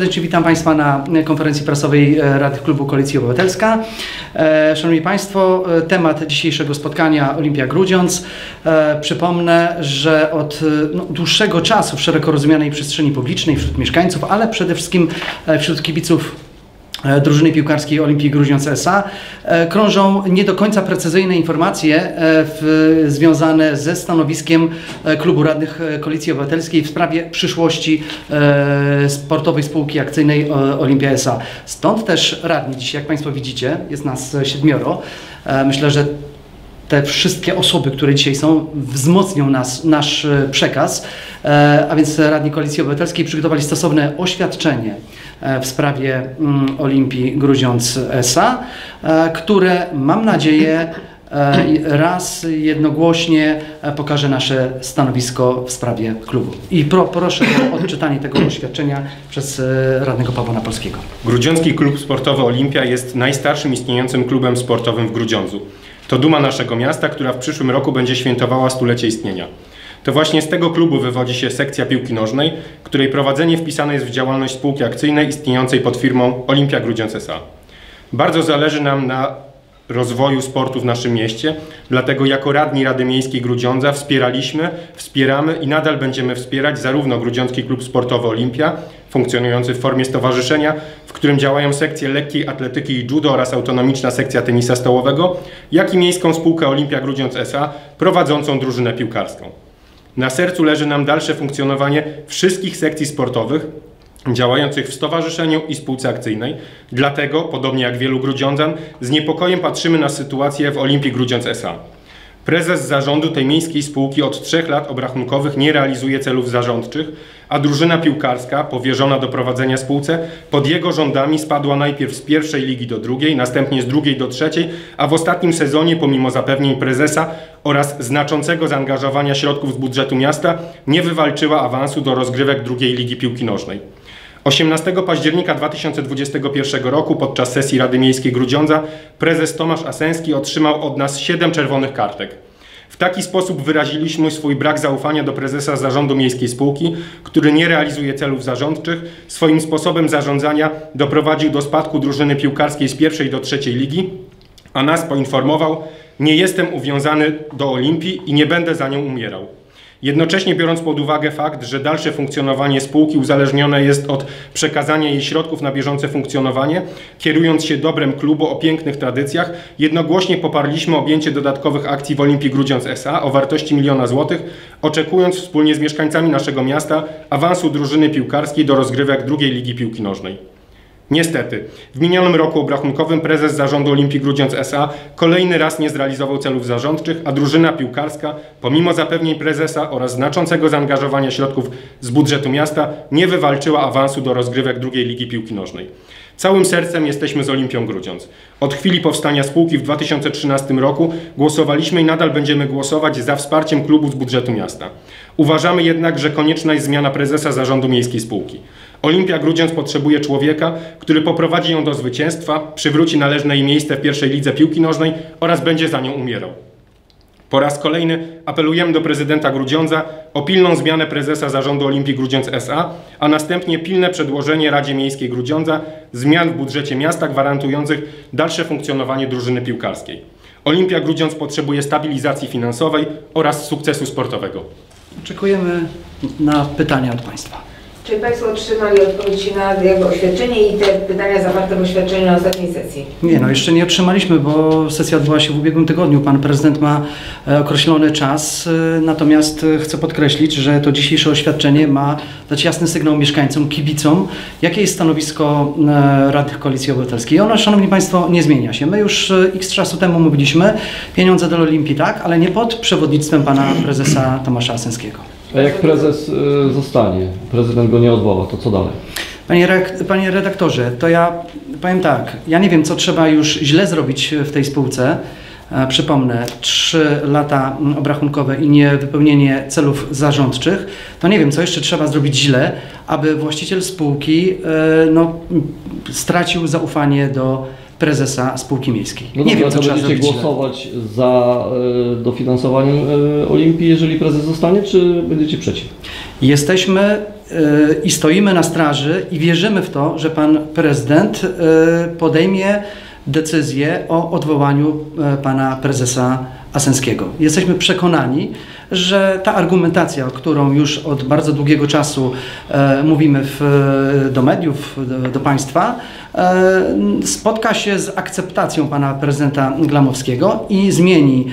serdecznie witam Państwa na konferencji prasowej Rady Klubu Koalicja Obywatelska. Szanowni Państwo, temat dzisiejszego spotkania Olimpia Grudziądz. Przypomnę, że od dłuższego czasu w szeroko rozumianej przestrzeni publicznej, wśród mieszkańców, ale przede wszystkim wśród kibiców drużyny piłkarskiej Olimpii Grudziądz S.A. krążą nie do końca precyzyjne informacje związane ze stanowiskiem Klubu Radnych Koalicji Obywatelskiej w sprawie przyszłości sportowej spółki akcyjnej Olimpia S.A. Stąd też radni dzisiaj, jak Państwo widzicie, jest nas 7. Myślę, że te wszystkie osoby, które dzisiaj są, wzmocnią nasz przekaz, a więc radni Koalicji Obywatelskiej przygotowali stosowne oświadczenie w sprawie Olimpii Grudziądz S.A., które, mam nadzieję, raz jednogłośnie pokaże nasze stanowisko w sprawie klubu. I proszę o odczytanie tego oświadczenia przez radnego Pawła Napolskiego. Grudziącki Klub Sportowy Olimpia jest najstarszym istniejącym klubem sportowym w Grudziądzu. To duma naszego miasta, która w przyszłym roku będzie świętowała 100-lecie istnienia. To właśnie z tego klubu wywodzi się sekcja piłki nożnej, której prowadzenie wpisane jest w działalność spółki akcyjnej istniejącej pod firmą Olimpia Grudziądz S.A. Bardzo zależy nam na rozwoju sportu w naszym mieście, dlatego jako radni Rady Miejskiej Grudziądza wspieramy i nadal będziemy wspierać zarówno Grudziącki Klub Sportowy Olimpia, funkcjonujący w formie stowarzyszenia, w którym działają sekcje lekkiej atletyki i judo oraz autonomiczna sekcja tenisa stołowego, jak i Miejską Spółkę Olimpia Grudziądz S.A. prowadzącą drużynę piłkarską. Na sercu leży nam dalsze funkcjonowanie wszystkich sekcji sportowych działających w stowarzyszeniu i spółce akcyjnej. Dlatego, podobnie jak wielu grudziądzan, z niepokojem patrzymy na sytuację w Olimpii Grudziądz S.A. Prezes zarządu tej miejskiej spółki od 3 lat obrachunkowych nie realizuje celów zarządczych, a drużyna piłkarska, powierzona do prowadzenia spółce, pod jego rządami spadła najpierw z 1. ligi do 2., następnie z 2. do 3., a w ostatnim sezonie, pomimo zapewnień prezesa oraz znaczącego zaangażowania środków z budżetu miasta, nie wywalczyła awansu do rozgrywek 2. ligi piłki nożnej. 18 października 2021 roku podczas sesji Rady Miejskiej Grudziądza prezes Tomasz Asenski otrzymał od nas 7 czerwonych kartek. W taki sposób wyraziliśmy swój brak zaufania do prezesa zarządu miejskiej spółki, który nie realizuje celów zarządczych, swoim sposobem zarządzania doprowadził do spadku drużyny piłkarskiej z 1. do 3. ligi, a nas poinformował: nie jestem uwiązany do Olimpii i nie będę za nią umierał. Jednocześnie biorąc pod uwagę fakt, że dalsze funkcjonowanie spółki uzależnione jest od przekazania jej środków na bieżące funkcjonowanie, kierując się dobrem klubu o pięknych tradycjach, jednogłośnie poparliśmy objęcie dodatkowych akcji w Olimpii Grudziądz S.A. o wartości 1 000 000 złotych, oczekując wspólnie z mieszkańcami naszego miasta awansu drużyny piłkarskiej do rozgrywek 2. ligi piłki nożnej. Niestety, w minionym roku obrachunkowym prezes zarządu Olimpii Grudziądz S.A. kolejny raz nie zrealizował celów zarządczych, a drużyna piłkarska, pomimo zapewnień prezesa oraz znaczącego zaangażowania środków z budżetu miasta, nie wywalczyła awansu do rozgrywek 2. ligi piłki nożnej. Całym sercem jesteśmy z Olimpią Grudziądz. Od chwili powstania spółki w 2013 roku głosowaliśmy i nadal będziemy głosować za wsparciem klubu z budżetu miasta. Uważamy jednak, że konieczna jest zmiana prezesa zarządu miejskiej spółki. Olimpia Grudziądz potrzebuje człowieka, który poprowadzi ją do zwycięstwa, przywróci należne jej miejsce w 1. lidze piłki nożnej oraz będzie za nią umierał. Po raz kolejny apelujemy do prezydenta Grudziądza o pilną zmianę prezesa zarządu Olimpii Grudziądz S.A., a następnie pilne przedłożenie Radzie Miejskiej Grudziądza zmian w budżecie miasta gwarantujących dalsze funkcjonowanie drużyny piłkarskiej. Olimpia Grudziądz potrzebuje stabilizacji finansowej oraz sukcesu sportowego. Oczekujemy na pytania od Państwa. Czy Państwo otrzymali odpowiedzi na jego oświadczenie i te pytania zawarte w oświadczeniu na ostatniej sesji? Nie, no jeszcze nie otrzymaliśmy, bo sesja odbyła się w ubiegłym tygodniu. Pan prezydent ma określony czas, natomiast chcę podkreślić, że to dzisiejsze oświadczenie ma dać jasny sygnał mieszkańcom, kibicom, jakie jest stanowisko Rady Koalicji Obywatelskiej. I ono, Szanowni Państwo, nie zmienia się. My już x czasu temu mówiliśmy, pieniądze do Olimpii tak, ale nie pod przewodnictwem pana prezesa Tomasza Asenskiego. A jak prezes zostanie, prezydent go nie odwoła, to co dalej? Panie redaktorze, to ja powiem tak, ja nie wiem, co trzeba już źle zrobić w tej spółce. Przypomnę, 3 lata obrachunkowe i niewypełnienie celów zarządczych, to nie wiem, co jeszcze trzeba zrobić źle, aby właściciel spółki stracił zaufanie do prezesa spółki miejskiej. No nie wiem, co trzeba będziecie zrobić głosować źle. za dofinansowaniem Olimpii, jeżeli prezes zostanie, czy będziecie przeciw? Jesteśmy i stoimy na straży i wierzymy w to, że pan prezydent podejmie decyzję o odwołaniu pana prezesa Asenskiego. Jesteśmy przekonani, że ta argumentacja, którą już od bardzo długiego czasu mówimy do mediów, do państwa, spotka się z akceptacją pana prezydenta Glamowskiego i zmieni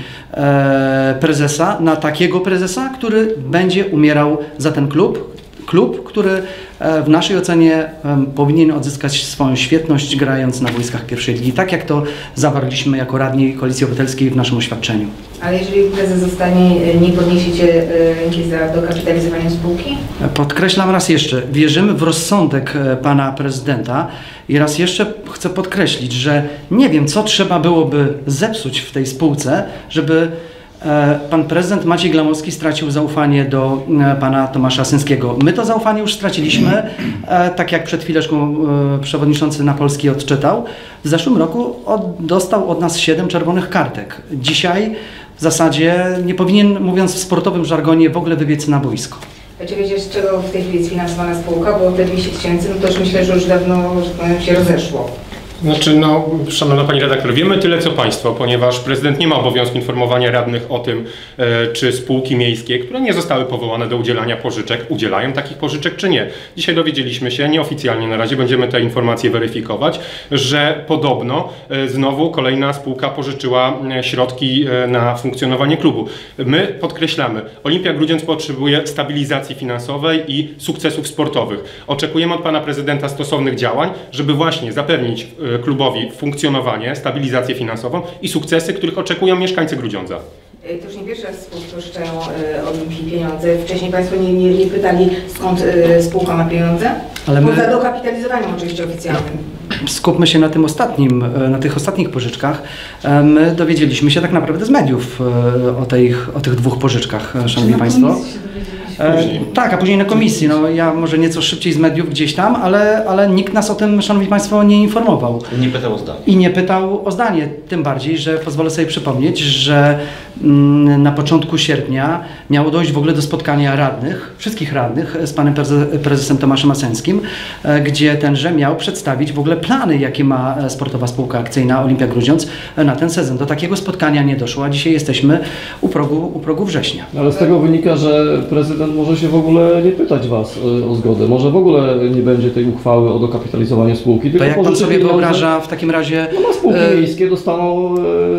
prezesa na takiego prezesa, który będzie umierał za ten klub, który w naszej ocenie powinien odzyskać swoją świetność, grając na boiskach pierwszej ligi, tak jak to zawarliśmy jako radni Koalicji Obywatelskiej w naszym oświadczeniu. Ale jeżeli prezes zostanie, nie podniesiecie ręki za dokapitalizowanie spółki? Podkreślam raz jeszcze, wierzymy w rozsądek pana prezydenta i raz jeszcze chcę podkreślić, że nie wiem, co trzeba byłoby zepsuć w tej spółce, żeby pan prezydent Maciej Glamowski stracił zaufanie do pana Tomasza Asenskiego. My to zaufanie już straciliśmy, tak jak przed chwileczką przewodniczący Napolski odczytał. W zeszłym roku dostał od nas 7 czerwonych kartek. Dzisiaj w zasadzie nie powinien, mówiąc w sportowym żargonie, w ogóle wybiec na boisko. Czy wiecie, z czego w tej chwili jest finansowana spółka? Bo te 200 000, no to już myślę, że już dawno się rozeszło. Znaczy, szanowna pani redaktor, wiemy tyle co państwo, ponieważ prezydent nie ma obowiązku informowania radnych o tym, czy spółki miejskie, które nie zostały powołane do udzielania pożyczek, udzielają takich pożyczek, czy nie. Dzisiaj dowiedzieliśmy się, nieoficjalnie na razie będziemy te informacje weryfikować, że podobno znowu kolejna spółka pożyczyła środki na funkcjonowanie klubu. My podkreślamy, Olimpia Grudziądz potrzebuje stabilizacji finansowej i sukcesów sportowych. Oczekujemy od pana prezydenta stosownych działań, żeby właśnie zapewnić klubowi funkcjonowanie, stabilizację finansową i sukcesy, których oczekują mieszkańcy Grudziądza. To już nie pierwszy raz spółki pożyczają Olimpii pieniądze. Wcześniej państwo nie pytali, skąd spółka ma pieniądze? Ale poza dokapitalizowaniem oczywiście oficjalnym. Skupmy się na tym ostatnim, na tych ostatnich pożyczkach. My dowiedzieliśmy się tak naprawdę z mediów o tych 2 pożyczkach, szanowni państwo. Tak, a później na komisji. No, ja może nieco szybciej z mediów gdzieś tam, ale nikt nas o tym, szanowni państwo, nie informował. Nie pytał o zdanie. I nie pytał o zdanie. Tym bardziej, że pozwolę sobie przypomnieć, że na początku sierpnia miało dojść w ogóle do spotkania radnych, wszystkich radnych z panem prezesem Tomaszem Asenskim, gdzie tenże miał przedstawić w ogóle plany, jakie ma sportowa spółka akcyjna Olimpia Grudziądz na ten sezon. Do takiego spotkania nie doszło, a dzisiaj jesteśmy u progu września. Ale z tego wynika, że prezydent może się w ogóle nie pytać was o zgodę. Może w ogóle nie będzie tej uchwały o dokapitalizowaniu spółki. To jak pan sobie wyobraża w takim razie... No, spółki miejskie dostaną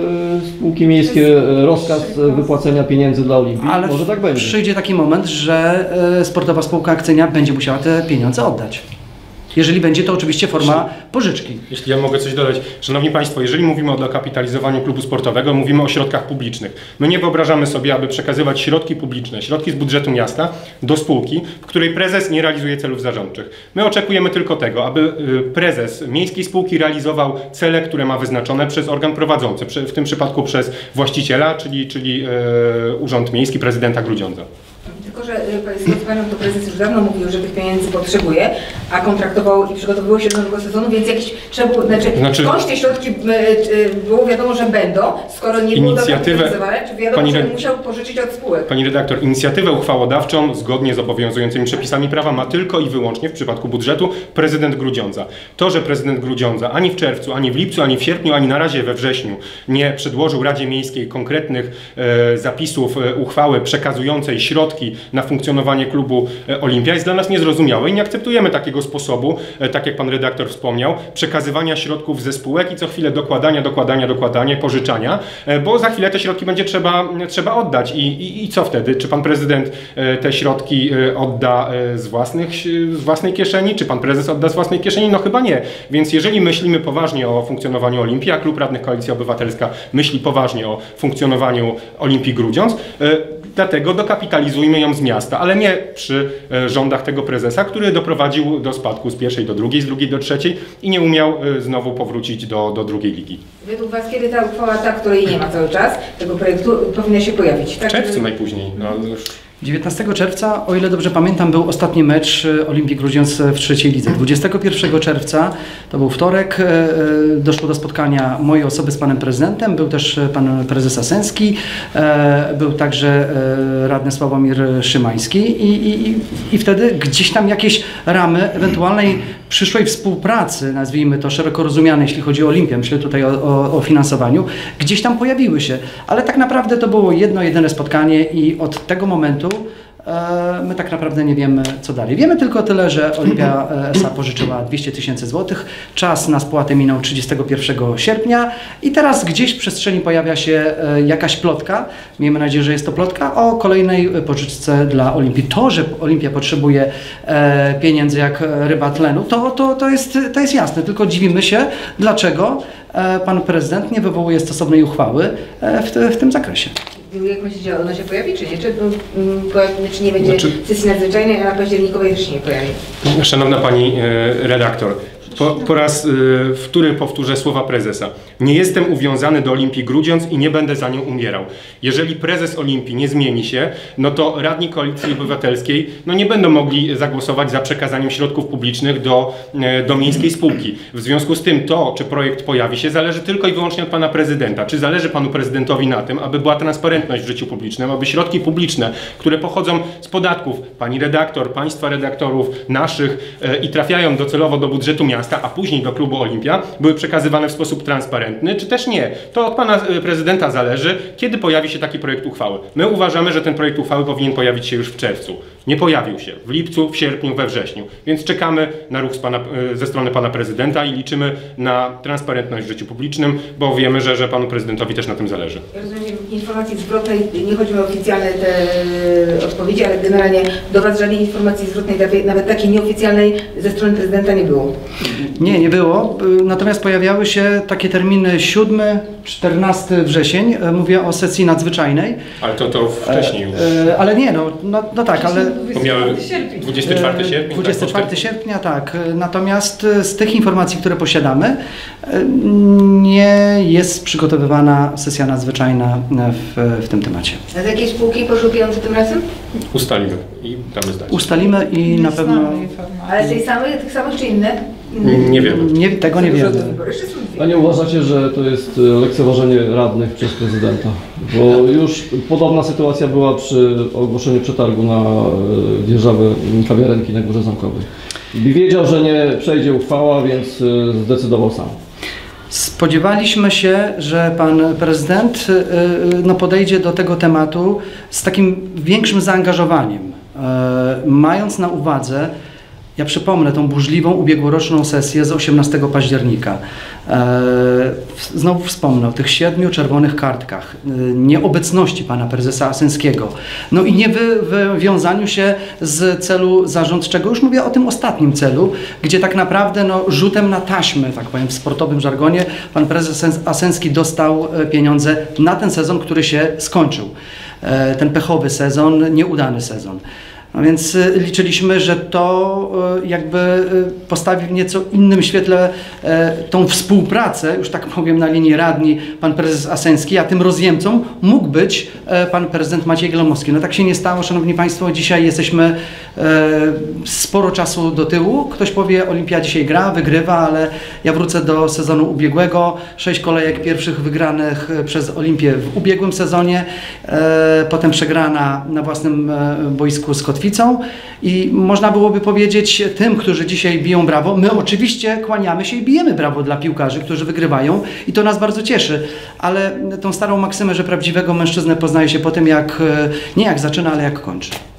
spółki miejskie rozkaz wypłacenia pieniędzy dla Olimpii. Ale może tak będzie. Przyjdzie taki moment, że sportowa spółka akcyjna będzie musiała te pieniądze oddać. Jeżeli będzie to oczywiście forma pożyczki. Jeśli ja mogę coś dodać. Szanowni Państwo, jeżeli mówimy o dokapitalizowaniu klubu sportowego, mówimy o środkach publicznych. My nie wyobrażamy sobie, aby przekazywać środki publiczne, środki z budżetu miasta do spółki, w której prezes nie realizuje celów zarządczych. My oczekujemy tylko tego, aby prezes miejskiej spółki realizował cele, które ma wyznaczone przez organ prowadzący, w tym przypadku przez właściciela, czyli Urząd Miejski Prezydenta Grudziądza. Tylko, że z panią to prezes już dawno mówił, że tych pieniędzy potrzebuje, a kontraktował i przygotowywał się do nowego sezonu, więc jakieś trzeba było, skądś te środki było wiadomo, że będą, skoro nie było dokapitalizowane, czy wiadomo, że musiał pożyczyć od spółek. Pani redaktor, inicjatywę uchwałodawczą zgodnie z obowiązującymi przepisami prawa ma tylko i wyłącznie w przypadku budżetu prezydent Grudziądza. To, że prezydent Grudziądza ani w czerwcu, ani w lipcu, ani w sierpniu, ani na razie we wrześniu nie przedłożył Radzie Miejskiej konkretnych zapisów uchwały przekazującej środki na funkcjonowanie klubu Olimpia, jest dla nas niezrozumiałe i nie akceptujemy takiego sposobu, tak jak pan redaktor wspomniał, przekazywania środków ze spółek i co chwilę dokładania, pożyczania, bo za chwilę te środki będzie trzeba oddać. I co wtedy? Czy pan prezydent te środki odda z własnej kieszeni? Czy pan prezes odda z własnej kieszeni? No chyba nie. Więc jeżeli myślimy poważnie o funkcjonowaniu Olimpii, a Klub Radnych Koalicja Obywatelska myśli poważnie o funkcjonowaniu Olimpii Grudziądz, dlatego dokapitalizujmy ją z miasta, ale nie przy rządach tego prezesa, który doprowadził do spadku z pierwszej do drugiej, z drugiej do trzeciej i nie umiał znowu powrócić do drugiej ligi. Według was, kiedy ta uchwała, której nie ma cały czas, tego projektu powinna się pojawić? Tak? W czerwcu najpóźniej. No, już. 19 czerwca, o ile dobrze pamiętam, był ostatni mecz Olimpii Grudziądz w trzeciej lidze. 21 czerwca, to był wtorek, doszło do spotkania mojej osoby z panem prezydentem, był też pan prezes Asenski, był także radny Sławomir Szymański i wtedy gdzieś tam jakieś ramy ewentualnej przyszłej współpracy, nazwijmy to szeroko rozumianej, jeśli chodzi o Olimpię, myślę tutaj o finansowaniu, gdzieś tam pojawiły się, ale tak naprawdę to było jedyne spotkanie i od tego momentu my tak naprawdę nie wiemy, co dalej. Wiemy tylko tyle, że Olimpia S.A. pożyczyła 200 000 złotych. Czas na spłatę minął 31 sierpnia i teraz gdzieś w przestrzeni pojawia się jakaś plotka, miejmy nadzieję, że jest to plotka, o kolejnej pożyczce dla Olimpii. To, że Olimpia potrzebuje pieniędzy jak ryba tlenu, to jest jasne, tylko dziwimy się, dlaczego pan prezydent nie wywołuje stosownej uchwały w tym zakresie. Jak myślicie, ona się pojawi, czy nie? Czy nie będzie sesji nadzwyczajnej, a na październikowej też się nie pojawi? Szanowna pani redaktor, po raz wtóry powtórzę słowa prezesa. Nie jestem uwiązany do Olimpii Grudziądz i nie będę za nią umierał. Jeżeli prezes Olimpii nie zmieni się, no to radni Koalicji Obywatelskiej nie będą mogli zagłosować za przekazaniem środków publicznych do miejskiej spółki. W związku z tym to, czy projekt pojawi się, zależy tylko i wyłącznie od pana prezydenta. Czy zależy panu prezydentowi na tym, aby była transparentność w życiu publicznym, aby środki publiczne, które pochodzą z podatków pani redaktor, państwa redaktorów, naszych i trafiają docelowo do budżetu miasta, a później do klubu Olimpia, były przekazywane w sposób transparentny, czy też nie. To od pana prezydenta zależy, kiedy pojawi się taki projekt uchwały. My uważamy, że ten projekt uchwały powinien pojawić się już w czerwcu. Nie pojawił się w lipcu, w sierpniu, we wrześniu. Więc czekamy na ruch ze strony pana prezydenta i liczymy na transparentność w życiu publicznym, bo wiemy, że panu prezydentowi też na tym zależy. Ja rozumiem, informacji zwrotnej, nie chodzi o oficjalne te odpowiedzi, ale generalnie do was żadnej informacji zwrotnej, nawet takiej nieoficjalnej ze strony prezydenta nie było. Nie było. Natomiast pojawiały się takie terminy 7-14 wrzesień. Mówię o sesji nadzwyczajnej. Ale to wcześniej już. Ale nie, no tak, ale... 24 sierpnia? 24 sierpnia, tak. Natomiast z tych informacji, które posiadamy, nie jest przygotowywana sesja nadzwyczajna w tym temacie. A z jakiej spółki poszły pieniądze tym razem? Ustalimy i damy znać. Ustalimy i na pewno... Ale tych samych czy inne? Nie wiemy. Tego nie wiemy. A nie uważacie, że to jest lekceważenie radnych przez prezydenta? Bo już podobna sytuacja była przy ogłoszeniu przetargu na dzierżawę kawiarenki na Górze Zamkowej. Wiedział, że nie przejdzie uchwała, więc zdecydował sam. Spodziewaliśmy się, że pan prezydent podejdzie do tego tematu z takim większym zaangażowaniem, mając na uwadze, ja przypomnę tą burzliwą ubiegłoroczną sesję z 18 października. Znowu wspomnę o tych 7 czerwonych kartkach, nieobecności pana prezesa Asenskiego, i nie wywiązaniu się z celu zarządczego. Już mówię o tym ostatnim celu, gdzie tak naprawdę rzutem na taśmę, tak powiem w sportowym żargonie, pan prezes Asenski dostał pieniądze na ten sezon, który się skończył. Ten pechowy sezon, nieudany sezon. No więc liczyliśmy, że to jakby postawi w nieco innym świetle tą współpracę, już tak powiem na linii radni, pan prezes Asenski, a tym rozjemcą mógł być pan prezydent Maciej Gromowski. No tak się nie stało, szanowni państwo, dzisiaj jesteśmy sporo czasu do tyłu. Ktoś powie, Olimpia dzisiaj gra, wygrywa, ale ja wrócę do sezonu ubiegłego. 6 kolejek pierwszych wygranych przez Olimpię w ubiegłym sezonie, potem przegrana na własnym boisku z Kotwicą i można byłoby powiedzieć tym, którzy dzisiaj biją brawo, my oczywiście kłaniamy się i bijemy brawo dla piłkarzy, którzy wygrywają i to nas bardzo cieszy, ale tą starą maksymę, że prawdziwego mężczyznę poznaje się po tym, nie jak zaczyna, ale jak kończy.